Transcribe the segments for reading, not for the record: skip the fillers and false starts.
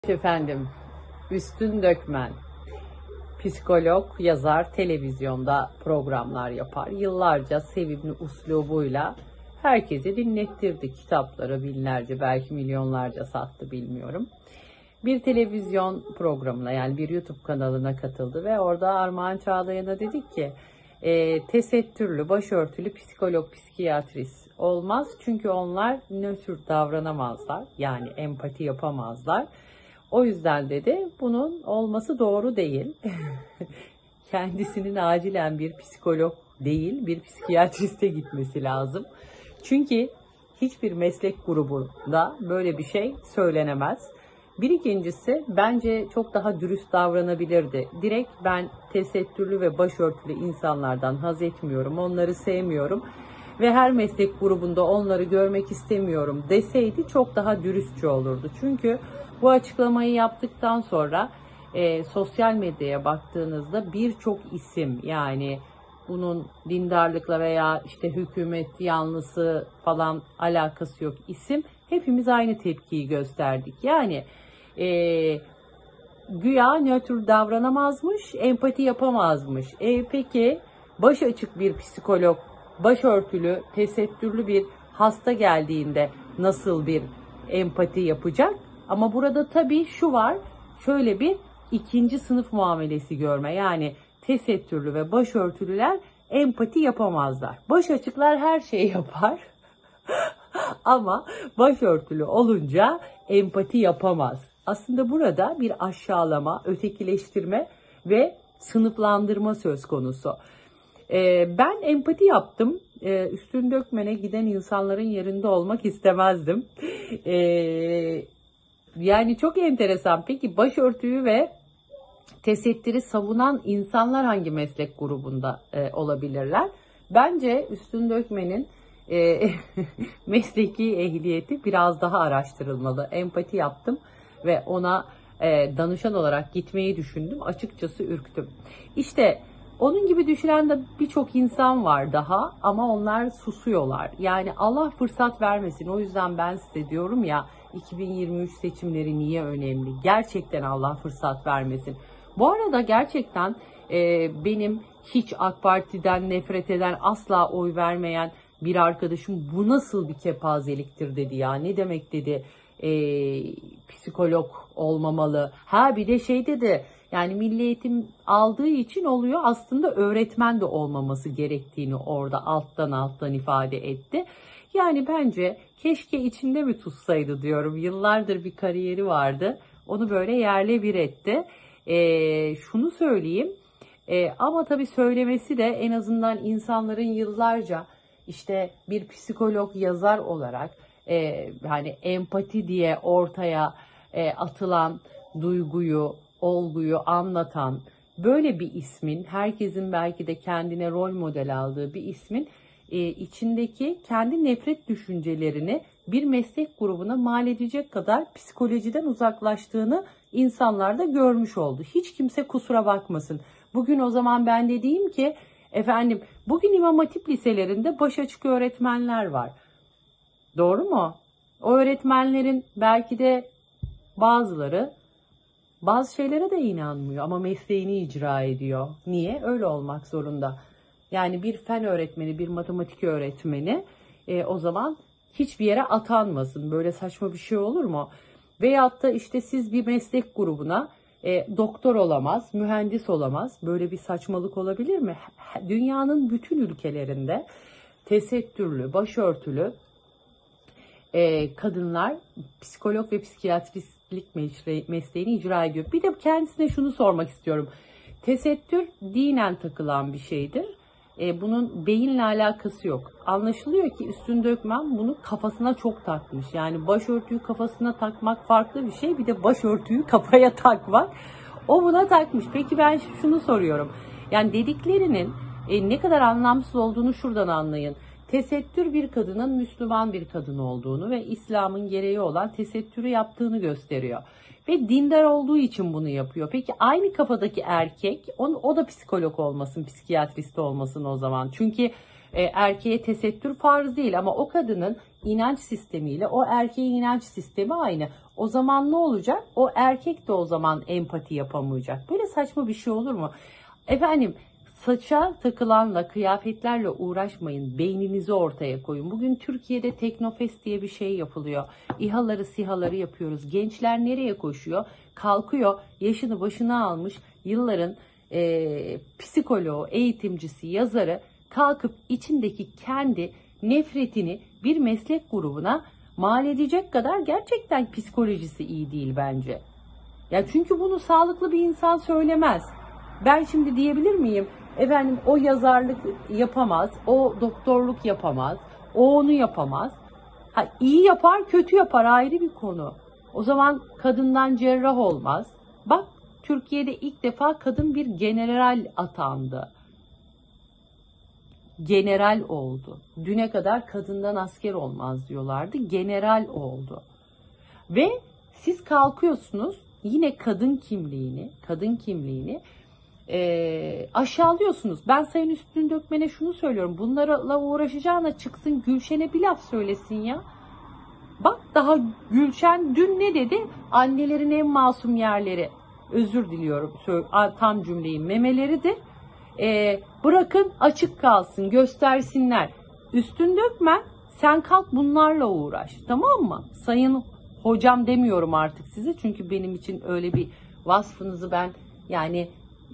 Efendim, Üstün Dökmen, psikolog, yazar, televizyonda programlar yapar. Yıllarca sevimli üslubuyla herkesi dinlettirdi. Kitapları binlerce, belki milyonlarca sattı, bilmiyorum. Bir televizyon programına, yani bir YouTube kanalına katıldı ve orada Armağan Çağlayan'a dedik ki tesettürlü, başörtülü psikolog, psikiyatrist olmaz. Çünkü onlar nötr davranamazlar, yani empati yapamazlar. O yüzden dedi bunun olması doğru değil. Kendisinin acilen bir psikolog değil, bir psikiyatriste gitmesi lazım. Çünkü hiçbir meslek grubunda böyle bir şey söylenemez. Bir ikincisi, bence çok daha dürüst davranabilirdi. Direkt ben tesettürlü ve başörtülü insanlardan haz etmiyorum, onları sevmiyorum ve her meslek grubunda onları görmek istemiyorum deseydi çok daha dürüstçe olurdu. Çünkü bu açıklamayı yaptıktan sonra sosyal medyaya baktığınızda birçok isim, yani bunun dindarlıkla veya işte hükümet yanlısı falan alakası yok, isim hepimiz aynı tepkiyi gösterdik. Yani güya nötr davranamazmış, empati yapamazmış. Peki baş açık bir psikolog, başörtülü, tesettürlü bir hasta geldiğinde nasıl bir empati yapacak? Ama burada tabii şu var, şöyle bir ikinci sınıf muamelesi görme. Yani tesettürlü ve başörtülüler empati yapamazlar. Baş açıklar her şeyi yapar. Ama başörtülü olunca empati yapamaz. Aslında burada bir aşağılama, ötekileştirme ve sınıflandırma söz konusu. Ben empati yaptım. Üstün Dökmen'e giden insanların yerinde olmak istemezdim. Yani çok enteresan. Peki başörtüyü ve tesettürü savunan insanlar hangi meslek grubunda olabilirler? Bence Üstün Dökmen'in mesleki ehliyeti biraz daha araştırılmalı. Empati yaptım ve ona danışan olarak gitmeyi düşündüm. Açıkçası ürktüm. İşte onun gibi düşünen de birçok insan var daha, ama onlar susuyorlar. Yani Allah fırsat vermesin. O yüzden ben size diyorum ya, 2023 seçimleri niye önemli? Gerçekten Allah fırsat vermesin. Bu arada gerçekten benim hiç AK Parti'den nefret eden, asla oy vermeyen bir arkadaşım bu nasıl bir kepazeliktir dedi ya. Ne demek dedi, psikolog olmamalı. Ha bir de şey dedi, yani milli eğitim aldığı için oluyor, aslında öğretmen de olmaması gerektiğini orada alttan ifade etti. Yani bence keşke içinde mi tutsaydı diyorum. Yıllardır bir kariyeri vardı. Onu böyle yerle bir etti. Şunu söyleyeyim. Ama tabii söylemesi de en azından insanların yıllarca işte bir psikolog, yazar olarak hani empati diye ortaya atılan duyguyu, olguyu anlatan böyle bir ismin, herkesin belki de kendine rol model aldığı bir ismin içindeki kendi nefret düşüncelerini bir meslek grubuna mal edecek kadar psikolojiden uzaklaştığını insanlar da görmüş oldu. Hiç kimse kusura bakmasın. Bugün o zaman ben de diyeyim ki, efendim bugün İmam Hatip liselerinde baş açık öğretmenler var. Doğru mu? O öğretmenlerin belki de bazıları bazı şeylere de inanmıyor ama mesleğini icra ediyor. Niye? Öyle olmak zorunda. Yani bir fen öğretmeni, bir matematik öğretmeni o zaman hiçbir yere atanmasın. Böyle saçma bir şey olur mu? Veyahut da işte siz bir meslek grubuna doktor olamaz, mühendis olamaz. Böyle bir saçmalık olabilir mi? Dünyanın bütün ülkelerinde tesettürlü, başörtülü kadınlar psikolog ve psikiyatristlik mesleğini icra ediyor. Bir de kendisine şunu sormak istiyorum. Tesettür dinen takılan bir şeydir. Bunun beyinle alakası yok. Anlaşılıyor ki Üstün Dökmen bunu kafasına çok takmış. Yani başörtüyü kafasına takmak farklı bir şey. Bir de başörtüyü kafaya takmak. O buna takmış. Peki ben şunu soruyorum. Yani dediklerinin ne kadar anlamsız olduğunu şuradan anlayın. Tesettür bir kadının Müslüman bir kadın olduğunu ve İslam'ın gereği olan tesettürü yaptığını gösteriyor. Ve dindar olduğu için bunu yapıyor. Peki aynı kafadaki erkek, o da psikolog olmasın, psikiyatrist olmasın o zaman. Çünkü Erkeğe tesettür farz değil ama o kadının inanç sistemiyle o erkeğin inanç sistemi aynı. O zaman ne olacak? O erkek de o zaman empati yapamayacak. Böyle saçma bir şey olur mu? Efendim, saça takılanla, kıyafetlerle uğraşmayın. Beyninizi ortaya koyun. Bugün Türkiye'de Teknofest diye bir şey yapılıyor. İHA'ları, SİHA'ları yapıyoruz. Gençler nereye koşuyor? Kalkıyor, yaşını başına almış, yılların psikoloğu, eğitimcisi, yazarı kalkıp içindeki kendi nefretini bir meslek grubuna mal edecek kadar gerçekten psikolojisi iyi değil bence. Ya çünkü bunu sağlıklı bir insan söylemez. Ben şimdi diyebilir miyim? Efendim, o yazarlık yapamaz, o doktorluk yapamaz, o onu yapamaz. Ha, iyi yapar, kötü yapar, ayrı bir konu. O zaman kadından cerrah olmaz. Bak, Türkiye'de ilk defa kadın bir general atandı. General oldu. Düne kadar kadından asker olmaz diyorlardı. General oldu. Ve siz kalkıyorsunuz yine kadın kimliğini aşağılıyorsunuz. Ben Sayın Üstün Dökmen'e şunu söylüyorum. Bunlarla uğraşacağına çıksın Gülşen'e bir laf söylesin ya. Bak, daha Gülşen dün ne dedi? Annelerin en masum yerleri, özür diliyorum tam cümleyi, memeleridir. Bırakın açık kalsın, göstersinler. Üstün Dökmen, sen kalk bunlarla uğraş, tamam mı? Sayın hocam demiyorum artık size, çünkü benim için öyle bir vasfınızı ben yani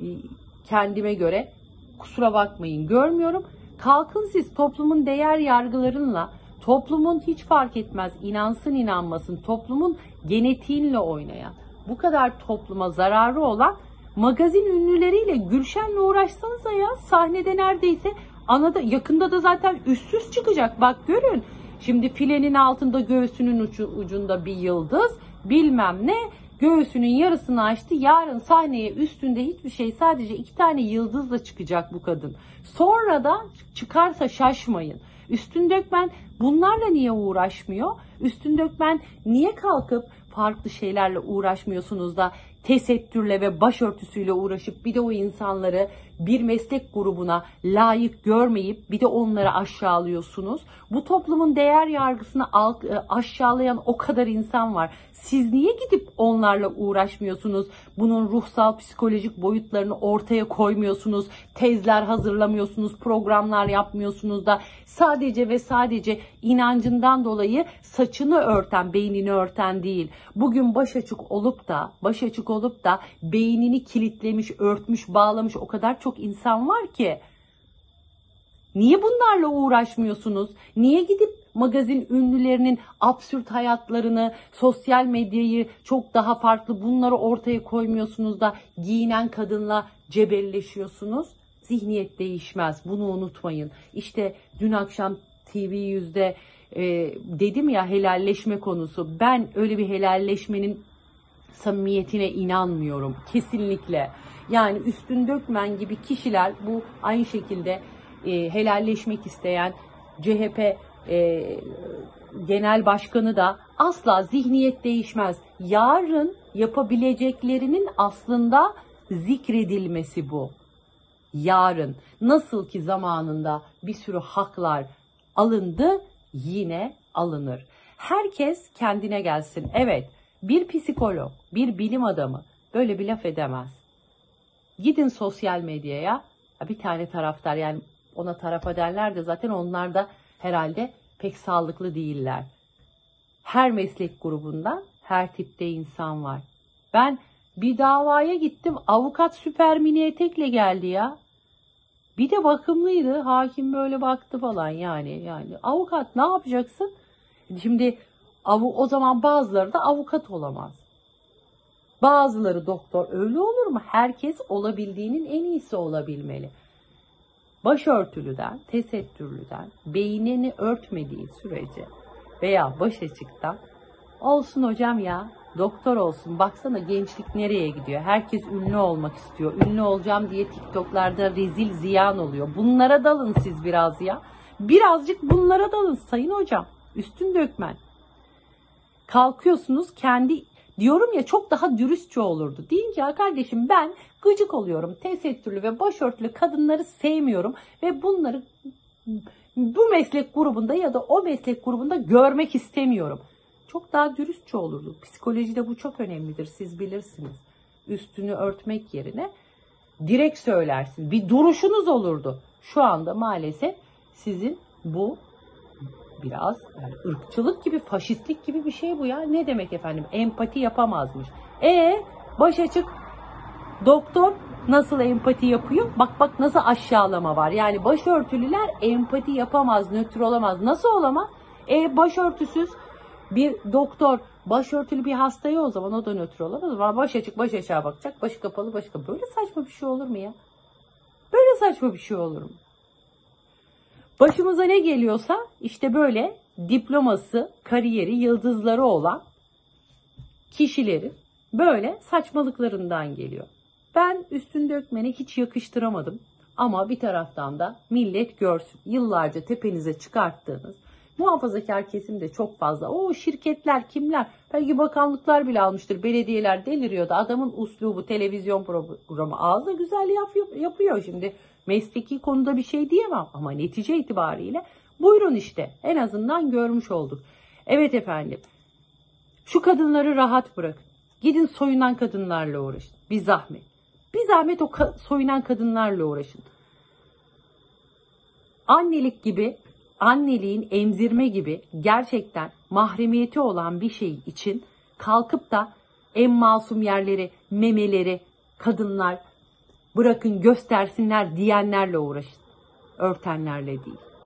kendime göre, kusura bakmayın, görmüyorum. Kalkın siz toplumun değer yargılarıyla, toplumun hiç fark etmez inansın inanmasın, toplumun genetiğinle oynayan, bu kadar topluma zararı olan magazin ünlüleriyle, Gülşen'le uğraşsanıza ya. Sahnede neredeyse yakında da zaten üstsüz çıkacak. Bak görün. Şimdi filenin altında göğsünün ucunda bir yıldız, bilmem ne, göğsünün yarısını açtı. Yarın sahneye üstünde hiçbir şey, sadece 2 tane yıldızla çıkacak bu kadın. Sonra da çıkarsa şaşmayın. Üstün Dökmen bunlarla niye uğraşmıyor? Üstün Dökmen niye kalkıp farklı şeylerle uğraşmıyorsunuz da tesettürle ve başörtüsüyle uğraşıp bir de o insanları bir meslek grubuna layık görmeyip bir de onları aşağılıyorsunuz? Bu toplumun değer yargısını aşağılayan o kadar insan var. Siz niye gidip onlarla uğraşmıyorsunuz? Bunun ruhsal, psikolojik boyutlarını ortaya koymuyorsunuz. Tezler hazırlamıyorsunuz, programlar yapmıyorsunuz da sadece ve sadece inancından dolayı saçını örten, beynini örten değil. Bugün başaçık olup da beynini kilitlemiş, örtmüş, bağlamış o kadar çok insan var ki. Niye bunlarla uğraşmıyorsunuz? Niye gidip magazin ünlülerinin absürt hayatlarını, sosyal medyayı çok daha farklı bunları ortaya koymuyorsunuz da giyinen kadınla cebelleşiyorsunuz? Zihniyet değişmez. Bunu unutmayın. İşte dün akşam TV100'de dedim ya, helalleşme konusu. Ben öyle bir helalleşmenin samimiyetine inanmıyorum. Kesinlikle. Yani Üstün Dökmen gibi kişiler, bu aynı şekilde helalleşmek isteyen CHP genel başkanı da asla zihniyet değişmez. Yarın yapabileceklerinin aslında zikredilmesi bu. Yarın nasıl ki zamanında bir sürü haklar alındı, yine alınır. Herkes kendine gelsin. Evet, bir psikolog, bir bilim adamı böyle bir laf edemez. Gidin sosyal medyaya, bir tane taraftar, yani ona tarafa derler de zaten onlar da herhalde pek sağlıklı değiller. Her meslek grubundan her tipte insan var. Ben bir davaya gittim, avukat süper mini etekle geldi ya. Bir de bakımlıydı, hakim böyle baktı falan yani avukat ne yapacaksın? Şimdi o zaman bazıları da avukat olamaz. Bazıları doktor, öyle olur mu? Herkes olabildiğinin en iyisi olabilmeli. Başörtülüden, tesettürlüden, beynini örtmediği sürece veya başaçıktan olsun hocam ya, doktor olsun. Baksana gençlik nereye gidiyor? Herkes ünlü olmak istiyor. Ünlü olacağım diye TikTok'larda rezil ziyan oluyor. Bunlara dalın siz biraz ya. Birazcık bunlara dalın sayın hocam. Üstün Dökmen. Kalkıyorsunuz kendi, diyorum ya, çok daha dürüstçe olurdu. Deyin ki ya kardeşim, ben gıcık oluyorum. Tesettürlü ve başörtülü kadınları sevmiyorum ve bunları bu meslek grubunda ya da o meslek grubunda görmek istemiyorum. Çok daha dürüstçe olurdu. Psikolojide bu çok önemlidir. Siz bilirsiniz. Üstünü örtmek yerine direkt söylersin. Bir duruşunuz olurdu. Şu anda maalesef sizin bu biraz yani ırkçılık gibi, faşistlik gibi bir şey bu ya. Ne demek efendim? Empati yapamazmış. Baş açık doktor nasıl empati yapıyor? Bak nasıl aşağılama var. Yani başörtülüler empati yapamaz, nötr olamaz. Nasıl olamaz? Başörtüsüz bir doktor başörtülü bir hastaya o zaman o da nötr olamaz. Ama baş açık baş aşağı bakacak, başı kapalı başı kapalı. Böyle saçma bir şey olur mu ya? Böyle saçma bir şey olur mu? Başımıza ne geliyorsa işte böyle diploması, kariyeri, yıldızları olan kişilerin böyle saçmalıklarından geliyor. Ben üstün dökmeni hiç yakıştıramadım. Ama bir taraftan da millet görsün. Yıllarca tepenize çıkarttığınız muhafazakar kesim de çok fazla. O şirketler kimler? Belki bakanlıklar bile almıştır. Belediyeler deliriyordu. Adamın uslubu, televizyon programı ağzına güzel yapıyor şimdi. Mesleki konuda bir şey diyemem. Ama netice itibariyle buyurun işte. En azından görmüş olduk. Evet efendim. Şu kadınları rahat bırakın. Gidin soyunan kadınlarla uğraşın. Bir zahmet. Bir zahmet o soyunan kadınlarla uğraşın. Annelik gibi, anneliğin emzirme gibi gerçekten mahremiyeti olan bir şey için kalkıp da en masum yerleri, memeleri, kadınlar bırakın göstersinler diyenlerle uğraşın. Örtenlerle değil.